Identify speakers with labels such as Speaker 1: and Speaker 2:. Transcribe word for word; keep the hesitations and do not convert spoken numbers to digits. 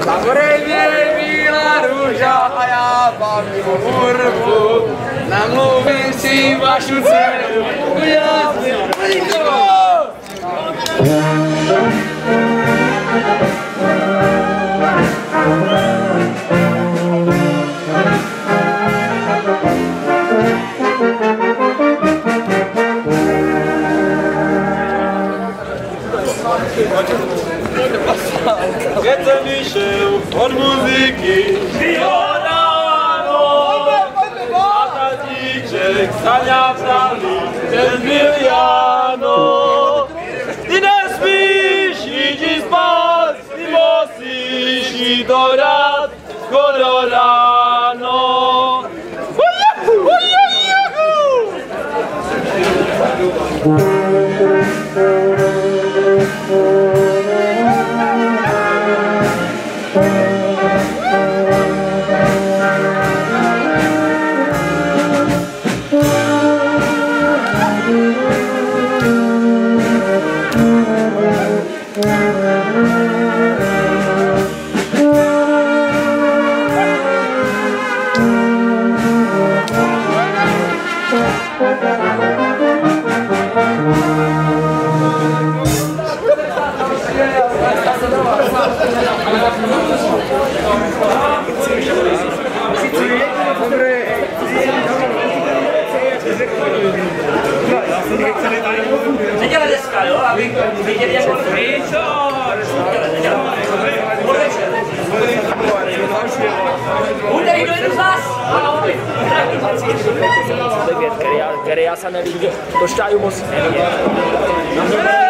Speaker 1: Samozřejmě bílá růža a já vám mimo hurbu namluvím si vašu dceru. Udělá si
Speaker 2: Keď som išiel od muziky Dioráno a tatíček sa ňa brali cez miliano. Ty nesmíš ísť spať, ty musíš ísť do rád skoro ráno.
Speaker 3: Nedělej dneska, jo, aby viděli, jak on ví, co? Bude jít do jednu z nás? Který já se neví, do štáju musí nevidět.